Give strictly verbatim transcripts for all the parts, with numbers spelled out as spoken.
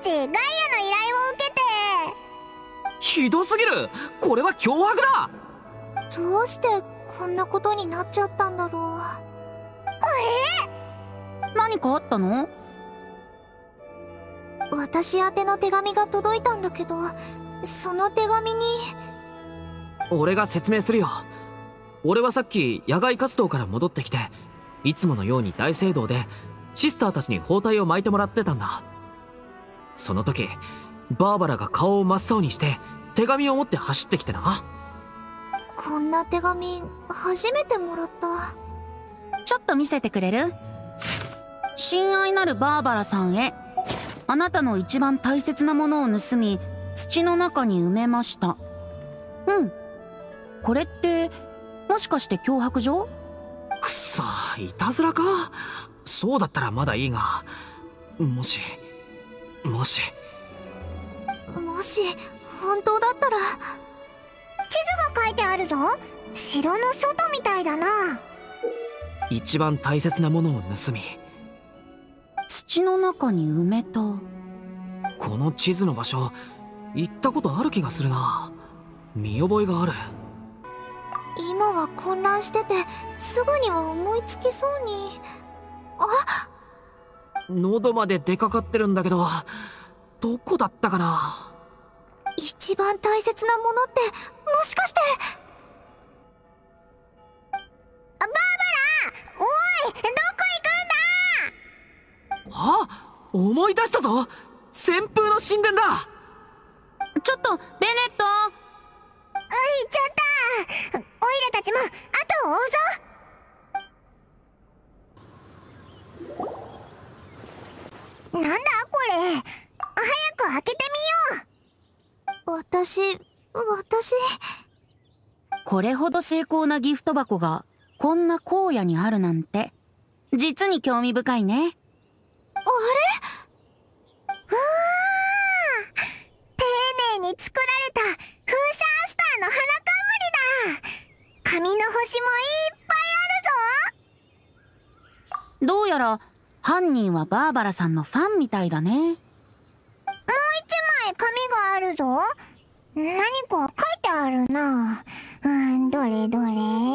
ちガイアの依頼を受けて。 ひどすぎる。これは脅迫だ。 どうしてこんなことになっちゃったんだろう。あれ？何かあったの？ 私宛ての手紙が届いたんだけど、その手紙に。 俺が説明するよ。俺はさっき野外活動から戻ってきて、いつものように大聖堂でシスターたちに包帯を巻いてもらってたんだ。その時バーバラが顔を真っ青にして手紙を持って走ってきてな。 こんな手紙初めてもらった。 ちょっと見せてくれる？親愛なるバーバラさんへ、あなたの一番大切なものを盗み土の中に埋めました。うん、これってもしかして脅迫状？ くそ、いたずらか？そうだったらまだいいが、もしもしもし本当だったら。 地図が書いてあるぞ。城の外みたいだな。 一番大切なものを盗み土の中に埋めた。 この地図の場所行ったことある気がするな。見覚えがある。 今は混乱しててすぐには思いつきそうに。あ、 喉まで出かかってるんだけど、どこだったかな。 一番大切なものってもしかして。 バーバラ、おい、どこ行くんだ。 あ、思い出したぞ。旋風の神殿だ。 ちょっとベネット。 あ、行っちゃった。オイラたちも後を追うぞ。なんだこれ。早く開けてみよう。 私、私。 これほど精巧なギフト箱がこんな荒野にあるなんて、実に興味深いね。 あれ？ うわー、丁寧に作られた風車アスターの花冠だ。紙の星もいっぱいあるぞ。 どうやら犯人はバーバラさんのファンみたいだね。 もう一枚紙があるぞ。何か書いてあるな。うん、どれどれ。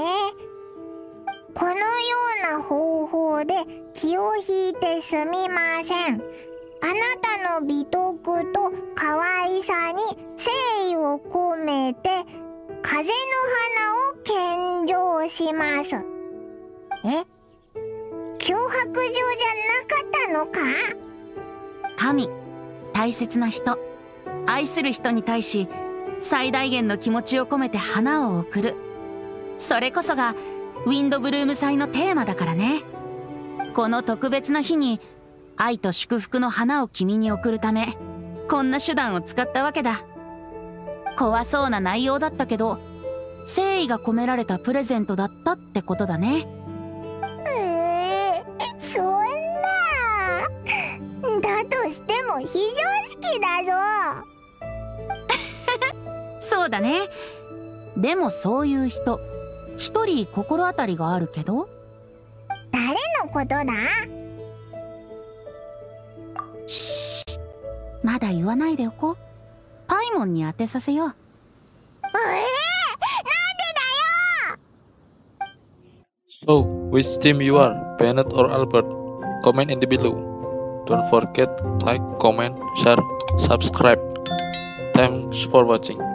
このような方法で気を引いてすみません。あなたの美徳と可愛さに誠意を込めて風の花を献上します。え？脅迫状じゃなかったのか？ 神、大切な人、愛する人に対し最大限の気持ちを込めて花を贈る。それこそがウィンドブルーム祭のテーマだからね。この特別な日に愛と祝福の花を君に贈るため、こんな手段を使ったわけだ。怖そうな内容だったけど、誠意が込められたプレゼントだったってことだね。 えー、そんな。だとしても非常識だぞ。 そうだね。でもそういう人一人心当たりがあるけど。 誰のことだ？ しー、まだ言わないでおこう。パイモンに当てさせよう。 えー、なんでだよ。 So, which team you are, Bennett or Albert? Comment in the below. Don't forget like, comment, share, subscribe. Thanks for watching.